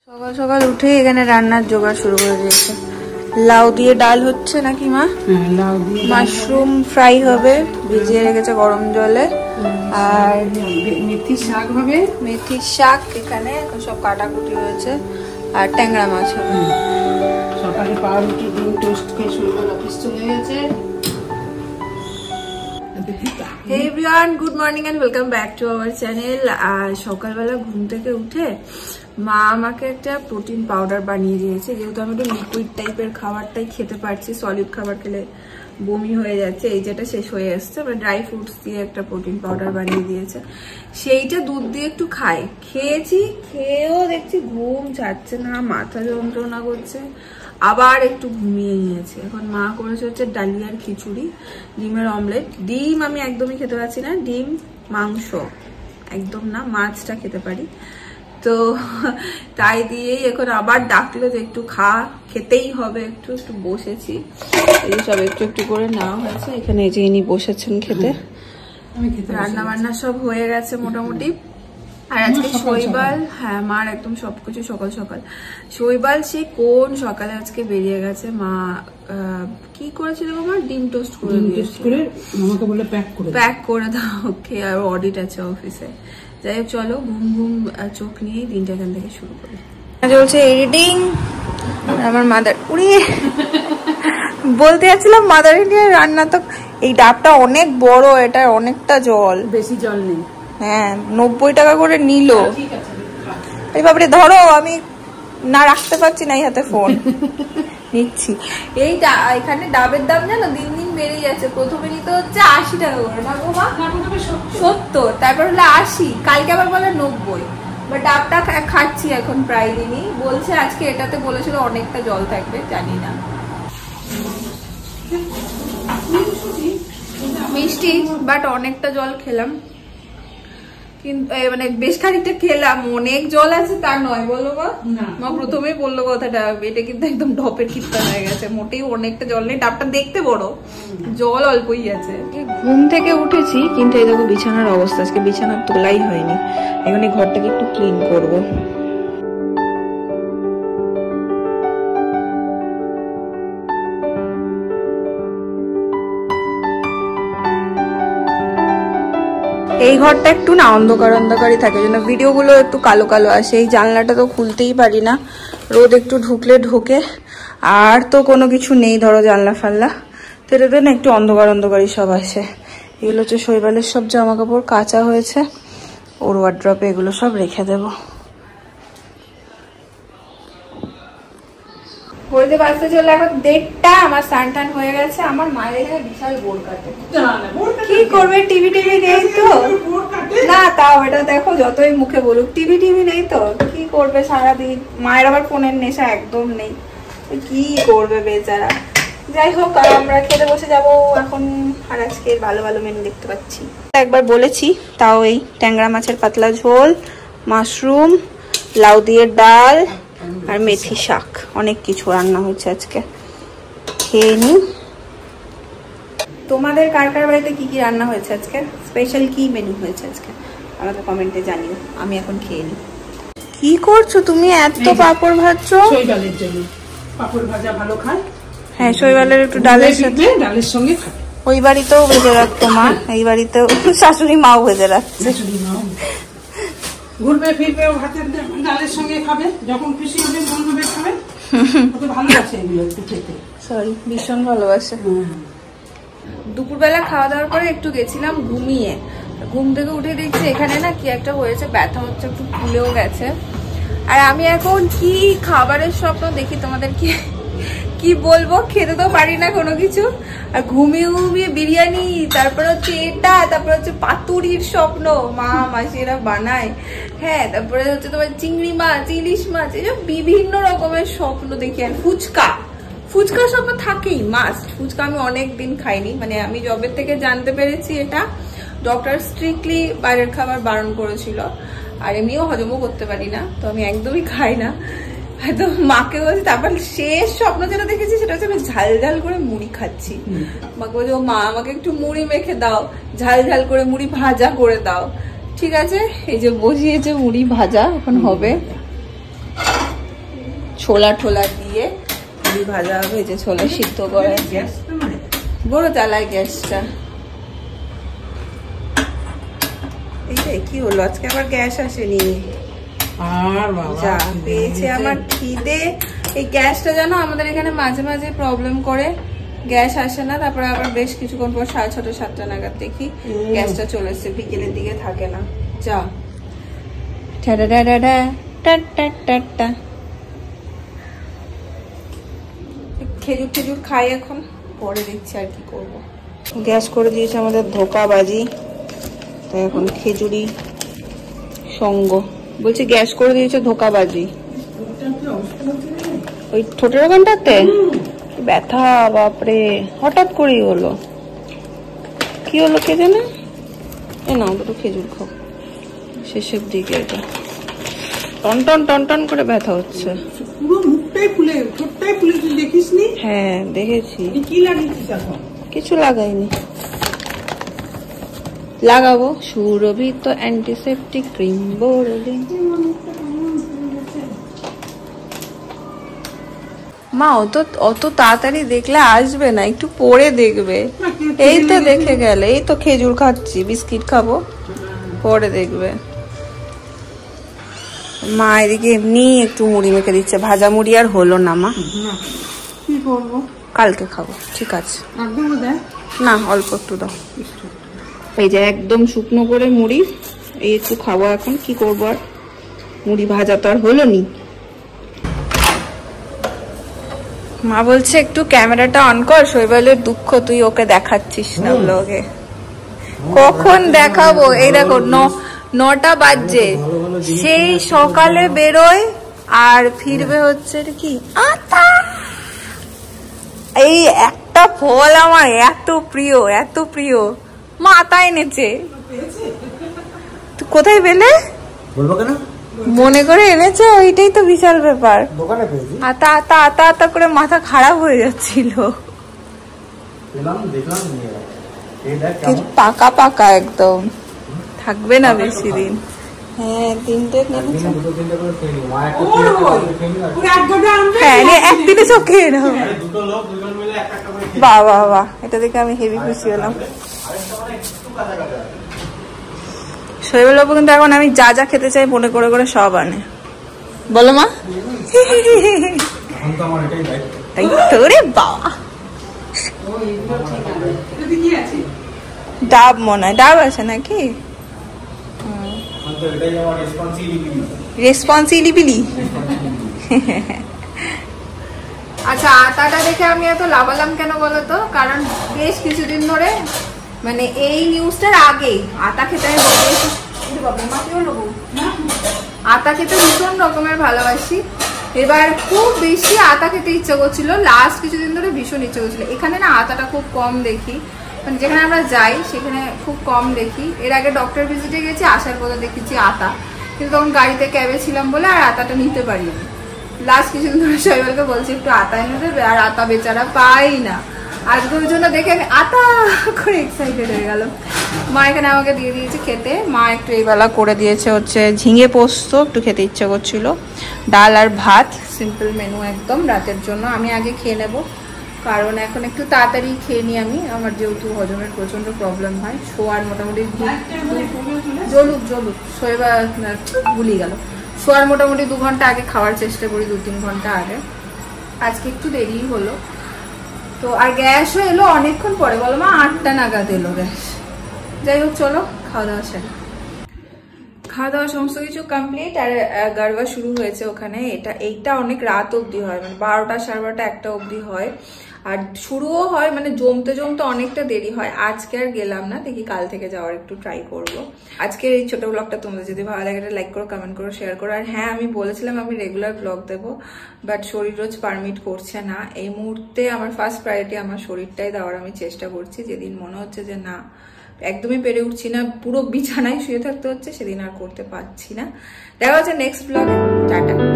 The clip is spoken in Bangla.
সকাল সকাল উঠে এখানে রান্নার জোগাড় শুরু করে দিয়েছে। লাউ দিয়ে ডাল হচ্ছে নাকি মা? লাউ দিয়ে মাশরুম ফ্রাই হবে, ভিজিয়ে রেখেছে গরম জলে। আর মেথি শাক হবে, মেথির শাক এখানে সব কাটাকুটি হয়েছে, আর ট্যাংরা মাছ হবে। সকালে পাউরুটি ডিম টোস্ট খেয়ে শুরু করে অফিস চলে গেছে। Hey everyone, good morning and welcome back to our channel. সকালবেলা ঘুম থেকে উঠে মা আমাকে একটা প্রোটিন পাউডার বানিয়ে দিয়েছে, যেহেতু আমি একটু লিকুইড টাইপের খাবারটাই খেতে পারছি, সলিড খাবার খেলে বমি হয়ে যাচ্ছে, এই যেটা শেষ হয়ে আসছে, ড্রাই ফ্রুটস দিয়ে একটা প্রোটিন পাউডার বানিয়ে দিয়েছে। সেইটা দুধ দিয়ে একটু খেয়েছি, খেয়েও দেখছি ঘুম ছাড়ছে না, মাথা যন্ত্রণা করছে, আবার একটু ঘুমিয়ে নিয়েছে। এখন মা করেছে হচ্ছে ডালিয়ার খিচুড়ি, ডিমের অমলেট। ডিম আমি একদমই খেতে পারছি না, ডিম মাংস একদম না, মাছটা খেতে পারি। তো তাই দিয়েই এখন আবার ডাকলো যে একটু খেতেই হবে, একটু একটু বসেছি। এই সব একটু একটু করে নেওয়া হয়েছে, এখানে এই যে ইনি বসেছেন খেতে। রান্না বান্না সব হয়ে গেছে মোটামুটি। আর আজকে শৈবাল, হ্যাঁ মার একদম সবকিছু সকাল সকাল। শৈবাল সে কোন সকালে আজকে বেরিয়ে গেছে। মা কি করেছিল মা? ডিম টোস্ট করে আমাকে বলে প্যাক করে দাও, ওকে। আর অডিট আছে অফিসে। যাই হোক, চলো ঘুম ঘুম চোখ নিয়েই দিনটা এখান থেকে শুরু করি। চলছে এডিটিং। আমার মাদার উড়িয়ে বলতে যাচ্ছিলাম, মাদার ইন্ডিয়ার রান্না তো এই ডাবটা অনেক বড়, এটা অনেকটা জল, বেশি জল নেই। হ্যাঁ 90 টাকা করে নিল। এই বাবারে ধরো, আমি না রাখতে পারছি না এই হাতে ফোন নিচ্ছি। এখানে ডাবের দাম জানো দিন দিন বেড়ে যাচ্ছে। প্রথমে নিতে হচ্ছে 80 টাকা করে, না গো মা? 70, তারপর হলো 80, কালকে আবার বলে 90। বাট ডাবটা খাচ্ছি এখন প্রায় দিনই। বলছে আজকে এটাতে বলেছিল অনেকটা জল থাকবে, জানি না। মিষ্টি বাট অনেকটা জল খেলাম, কিন্তু মানে বেশ খানিকটা খেলাম। অনেক জল আছে তা নয়, বললো মা প্রথমেই বললো কথাটা। এটা কিন্তু একদম ঢপের কীর্তন হয়ে গেছে, মোটেই অনেকটা জল নেই। ডাবটা দেখতে বড়, জল অল্পই আছে। ঘুম থেকে উঠেছি, কিন্তু এই দেখো বিছানার অবস্থা, আজকে বিছানা তোলাই হয়নি। এখন এই ঘরটাকে একটু ক্লিন করবো। এই ঘরটা একটু না অন্ধকার অন্ধকারই থাকে, জন্য ভিডিওগুলো একটু কালো কালো আসে। এই জানলাটা তো খুলতেই পারি না, রোদ একটু ঢুকলে ঢোকে। আর তো কোনো কিছু নেই ধরো জানলা ফাল্লা, তো এটাতে না একটু অন্ধকার অন্ধকারই সব আসে। এগুলো হচ্ছে শৈবালের সব জামা কাপড় কাচা হয়েছে, ওর ওয়ার্ড্রপে এগুলো সব রেখে দেবো। বলতে বাঁচতে চলে এখন 1:30, আমার স্নান টান হয়ে গেছে। আমার মায়ের এখানে বিশাল বোর কাটে, কি করবে? টিভি নেই তো না, তাও এটা দেখো যতই মুখে বলুক টিভি নেই তো কি করবে সারাদিন। মায়ের আবার ফোনের নেশা একদম নেই, কি করবে বেচারা। যাই হোক, আমরা খেতে বসে যাবো এখন। আর আজকে ভালো ভালো মেনু দেখতে পাচ্ছি। একবার বলেছি, তাও এই ট্যাংরা মাছের পাতলা ঝোল, মাশরুম, লাউ দিয়ে ডাল আর মেথি শাক, অনেক কিছু রান্না হয়েছে আজকে। খেয়ে নি। তোমাদের কার কার বাড়িতে কি কি রান্না হয়েছে আজকে? স্পেশাল কি মেনু হয়েছে আজকে আমাকে কমেন্টে জানিও। আমি এখন খেয়ে নি। কি করছো তুমি? এত পাপড় ভাজছো? শৈবালের জন্য পাপড় ভাজা ভালো খায়। হ্যাঁ, শৈবালের একটু ডালের সাথে, ডালের সঙ্গে খায়। ওই বাড়িতেও ভেজে রাখতো মা, এই বাড়িতেও শাশুড়ি মাও ভেজে রাখছে। ঘুরবে ফিরবে ভাতের ডালের সঙ্গে খাবে, যখন খুশি হবে মন হবে খাবে। ভালোবাসে এগুলো একটু খেতে, সরি ভীষণ ভালোবাসে। দুপুরবেলা খাওয়া দাওয়ার পরে একটু গেছিলাম ঘুমিয়ে। ঘুম থেকে উঠে দেখছি এখানে না কি একটা হয়েছে, ব্যথা হচ্ছে, একটু ফুলেও গেছে। আর আমি এখন কি খাবারের স্বপ্ন দেখি তোমাদেরকে কি বলবো, খেতে তো পারি না কোনো কিছু। আর ঘুমিয়ে ঘুমিয়ে বিরিয়ানি, তারপর হচ্ছে এটা, তারপর হচ্ছে পাতুরির স্বপ্ন, মা মাসিরা বানায়। হ্যাঁ, তারপরে হচ্ছে তোমার চিংড়ি মাছ, ইলিশ মাছ, এইসব বিভিন্ন রকমের স্বপ্ন দেখি। আর ফুচকা স্বপ্ন থাকেই মাস্ট। ফুচকা আমি অনেকদিন খাইনি, মানে আমি জবের থেকে জানতে পেরেছি এটা ডক্টর স্ট্রিক্টলি বাইরের খাবার বারণ করেছিল। আর এমনিও হজমও করতে পারি না, তো আমি একদমই খাই না। তো মাকে বলছি, তারপর শেষ স্বপ্ন যেটা দেখেছি সেটা হচ্ছে আমি ঝাল ঝাল করে মুড়ি খাচ্ছি। মাকে বলছি, ও মা আমাকে একটু মুড়ি মেখে দাও, ঝাল ঝাল করে মুড়ি ভাজা করে দাও। ঠিক আছে, এই যে বসিয়েছে মুড়ি ভাজা, এখন হবে। ছোলা ঠোলা দিয়ে মুড়ি ভাজা হবে, যে ছোলা সিদ্ধ করে। বড় জ্বালায় গ্যাসটা। এইটাই কি হলো, আজকে আবার গ্যাস আসেনি। যা পেয়েছে আমার খিদে। এই গ্যাসটা জানো আমাদের এখানে মাঝে মাঝে প্রবলেম করে, গ্যাস আসে না, তারপরে আবার বেশ কিছুক্ষণ পর 6:30 7টা নাগাদ দেখি গ্যাসটা চলে এসছে, বিকেলের দিকে থাকে না। যা খেজুর টেজুর খাই এখন, পরে দেখছি আর কি করবো। গ্যাস করে দিয়েছে আমাদের ধোকাবাজি, তাই এখন খেজুরি সঙ্গ। বলছি গ্যাস করে দিয়েছে ধোকাবাজি। ওই ঠোঁটের ওখানটাতে ব্যথা, বাপরে হঠাৎ করেই হলো। কি হলো কে জানে। এ নাও দুটো খেজুর খাও। শেষের দিকে এটা টন টন টন টন করে ব্যথা হচ্ছে। পুরো মুখটাই ফুলে, ঠোঁটটাই ফুলে, তুই দেখিসনি? হ্যাঁ দেখেছি। কি লাগিয়েছিস এখন? কিছু লাগাইনি, লাগাবো। সুরভি তো অ্যান্টিসেপটিক ক্রিম বললি। মা অত তাড়াতাড়ি দেখলে আসবে না, একটু পরে দেখবে। এই তো দেখে গেলে। এই তো খেজুর খাচ্ছি, বিস্কিট খাবো, পরে দেখবে। মা এদিকে এমনি একটু মুড়ি মেখে দিচ্ছে, ভাজা মুড়ি আর হলো না মা। কি করবো, কালকে খাবো। ঠিক আছে না, অল্প একটু দাও। এই যে একদম শুকনো করে মুড়ি, এই একটু খাবো এখন। কি করবো আর, মুড়ি ভাজা তো আর হলো নি। মা বলছে একটু ক্যামেরাটা অন কর, শৈবালের দুঃখ তুই ওকে দেখাচ্ছিস না ব্লগে। কখন দেখাবো? এই দেখো 9টা বাজছে, সেই সকালে বেরোয় আর ফিরবে হচ্ছে কি আতা। এই একটা ফল আমার এত প্রিয়, এত প্রিয়। মা আতা এনেছে। তুই কোথায় পেলে? বলবো কেন, মনে করে এনেছো, ওইটাই তো বিশাল ব্যাপার। দোকানে পেয়েছি। আতা আতা আতা আতা করে মাথা খারাপ হয়ে যাচ্ছিল। পাকা পাকা একদম, থাকবে না বেশি দিন। হ্যাঁ 3টে হ্যাঁ একদিনে সব খেয়ে নাও। বাহ বাহ বাহ, এটা দেখে আমি হেভি খুশি হলাম। শৈবাল বাবু কিন্তু এখন আমি যা যা খেতে চাই মনে করে করে সব আনে। বলো মা। তাই তো রে বাবা। ডাব মনে হয়, ডাব আছে নাকি? রেসপন্সিবিলিটি। আচ্ছা আতাটা দেখে আমি এত লাভালাম কেন বলতো, কারণ বেশ কিছুদিন ধরে মানে এই নিউজটার আগেই আতা খেতে আমি আতা খেতে ভীষণ রকমের ভালোবাসি। এবার খুব বেশি আতা খেতে ইচ্ছা করছিল, লাস্ট কিছুদিন ধরে ভীষণ ইচ্ছা করছিল। এখানে না আতাটা খুব কম দেখি, মানে যেখানে আমরা যাই সেখানে খুব কম দেখি। এর আগে ডক্টর ভিজিটে গেছি, আসার পরে দেখেছি আতা, কিন্তু তখন গাড়িতে ক্যাবে ছিলাম বলে আর আতাটা নিতে পারিনি। লাস্ট কিছুদিন ধরে শৈবালকে বলছি একটু আতা এনে দেবে, আর আতা বেচারা পাই না। আজকে ওই জন্য দেখে আমি আতা করে এক্সাইটেড হয়ে গেল। মা এখানে আমাকে দিয়ে দিয়েছে খেতে। মা একটু এই বেলা করে দিয়েছে হচ্ছে ঝিঙে পোস্ত, একটু খেতে ইচ্ছা করছিল। ডাল আর ভাত, সিম্পল মেনু একদম রাতের জন্য। আমি আগে খেয়ে নেব, কারণ এখন একটু তাড়াতাড়ি খেয়ে নিই আমি। আমার যেহেতু হজমের প্রচন্ড প্রবলেম হয়, শোয়ার মোটামুটি জলুক শোয়েবা ভুলি গেল, শোয়ার মোটামুটি 2 ঘন্টা আগে খাওয়ার চেষ্টা করি, 2-3 ঘন্টা আগে। আজকে একটু দেরি হলো তো। আর গ্যাসও এলো অনেকক্ষণ পরে, বলো মা 8টা নাগাদ এলো গ্যাস। যাই হোক চলো খাওয়া দাওয়া সেরে। খাওয়া দাওয়া সমস্ত কিছু কমপ্লিট, আর গারবা শুরু হয়েছে ওখানে। এইটা অনেক রাত অবধি হয়, মানে 12টা 12:30 1টা অবধি হয়। আর শুরুও হয় মানে জমতে জমতে অনেকটা দেরি হয়। আজকে আর গেলাম না, দেখি কাল থেকে যাওয়ার একটু ট্রাই করব। আজকের এই ছোট ব্লগটা তোমাদের যদি ভালো লাগে লাইক করো, কমেন্ট করো, শেয়ার করো। আর হ্যাঁ আমি বলেছিলাম আমি রেগুলার ব্লগ দেবো, বাট শরীর রোজ পারমিট করছে না। এই মুহূর্তে আমার ফার্স্ট প্রায়োরিটি আমার শরীরটাই দেওয়ার আমি চেষ্টা করছি। যেদিন মনে হচ্ছে যে না একদমই পেরে উঠছি না, পুরো বিছানায় শুয়ে থাকতে হচ্ছে, সেদিন আর করতে পারছি না। দেখা হচ্ছে নেক্সট ব্লগে। টাটা।